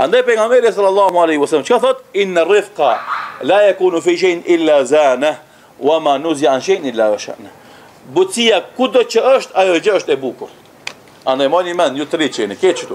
Andaj pejgamberi sallallahu alaihi wasallam çka thot? Inna rifqa la yakunu fi shay'in illa zana wa ma nuzi'a an shay'in illa washa'na. Butësia kudo që është, ajo gjë është e bukur. Andaj mani mend, ju të rriqeni, ke qëtu.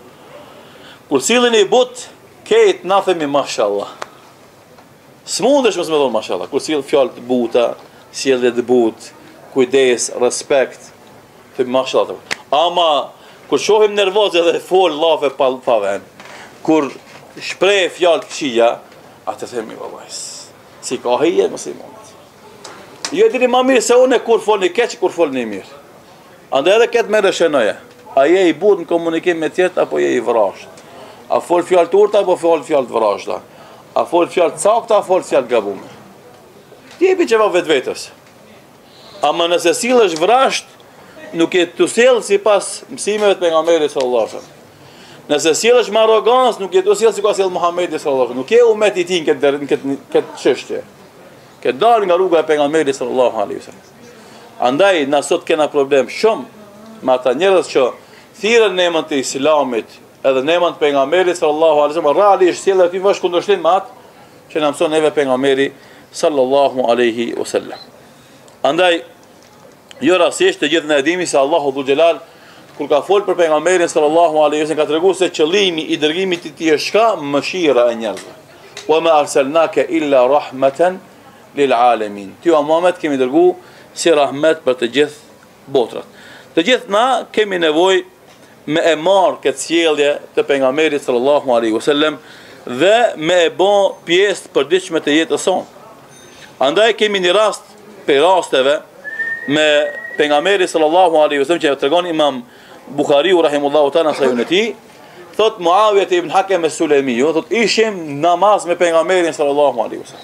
Kur silleni but, kejt na themi mashallah. S'mundesh mos me thonë mashallah. Kur sill fjalë të buta, sjellje të butë, kujdes, respekt, themi mashallah. Ama kur shohim nervoz edhe fol llafe pa vend, kur shpreh fjalë të këqija, atë themi vallahi. Si ka hije mos i mund. Jo e dini më mirë se unë kur folni keq, kur folni mirë. Andaj edhe këtë merë shënoje. A je i butë në komunikim me tjetë, apo je i vrasht? A fol fjalë të urta, apo fol fjalë të vrashta? A fol fjalë të sakta, a fol fjalë të gabume? Ti jepi që va vetë vetës. Ama nëse sillesh vrasht, nuk je të sjellë si pas mësimeve të pejgamberit sallallahu alaihi wasallam. Nëse sillesh me arrogancë, nuk je të sjellë si ka sjellë Muhamedi sallallahu alaihi wasallam. Nuk je umet i tij në këtë çështje. Ke dalë nga rruga e pejgamberit sallallahu alaihi wasallam. Andaj na sot kena problem shumë me ata njerëz që thirrën në emën të Islamit, edhe në emën të pejgamberit sallallahu alaihi wasallam, realisht sjellën aty vash kundërshtim me atë që na mëson neve pejgamberi sallallahu alaihi wasallam. Andaj jo rastisht të gjithë ne e dimi se Allahu dhul xhelal kur ka folur për pejgamberin sallallahu alaihi wasallam ka treguar se qëllimi i dërgimit të tij është çka? Mëshira e njerëzve. Wa ma arsalnaka illa rahmatan lil alamin. Ti o Muhammed kemi dërguar si rahmet për të gjithë botrat. Të gjithë na kemi nevojë me e marr këtë sjellje të pejgamberit sallallahu alaihi wasallam dhe me e bë pjesë të përditshme të jetës sonë. Andaj kemi një rast për rasteve me pejgamberin sallallahu alaihi wasallam që tregon Imam Buhariu rahimullahu ta'ala sa uneti, thot Muawiya ibn Hakim as-Sulami, thot ishim namaz me pejgamberin sallallahu alaihi wasallam.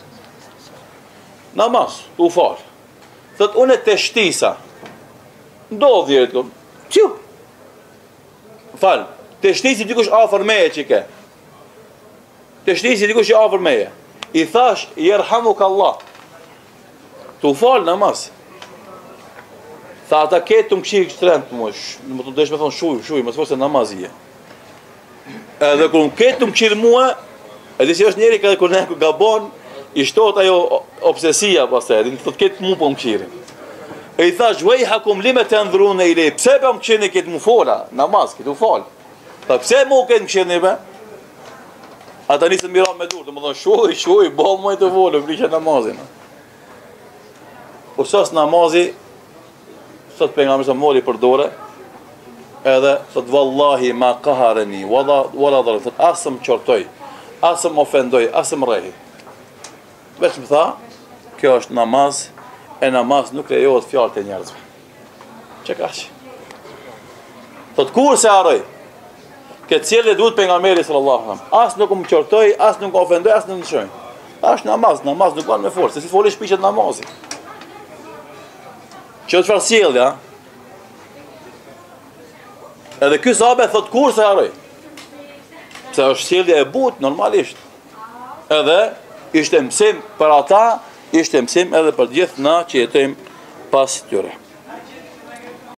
Namaz, u fal. Thot unë të shtisa. Ndodhi e të kom. Qiu? Fal. Të shtisi dikush afër meje që ke. Të shtisi dikush afër meje. I thash, yerhamuk Allah. Tu fal namaz. Tha ata ketë të më këshirë kështërend të mush. Më të desh me thonë shuj, më të forse namazije. Edhe kër më ketë të më këshirë mua, edhe si është njeri kër ne gabon, i shtot ajo obsesia pastaj, dhe të ketë mu po më këshirë. E i thash, vej hakum lime të ndhru në i lej, pse pa më këshirë këtë mu fola, namaz, këtë u falë. Tha, pse mu këtë më këshirë një be? Ata nisën mira me dur, të më thonë, shuj, bol më i të volë, vrishe namazin. Por sas namazi, sot pejgamberi sa mori për dorë, edhe thot wallahi ma qaharani, wala dhar, thot asëm qortoj, asëm ofendoj, asëm rrehi. Veç më tha, kjo është namaz, e namaz nuk lejohet fjalët e njerëzve. Çe kaq? Thot kur se harroj, këtë sjellje duhet pejgamberi sallallahu alaihi wasallam. As nuk më qortoj, as nuk ofendoj, as nuk ndryshoj. Është namaz nuk ka me forcë, si folish piqet namazit. Që të farë sjellja, edhe ky sahabe thot kur se harroj. Pse është sjellja e butë, normalisht. Edhe ishte mësim për ata, ishte mësim edhe për gjithë na që jetojmë pas tyre.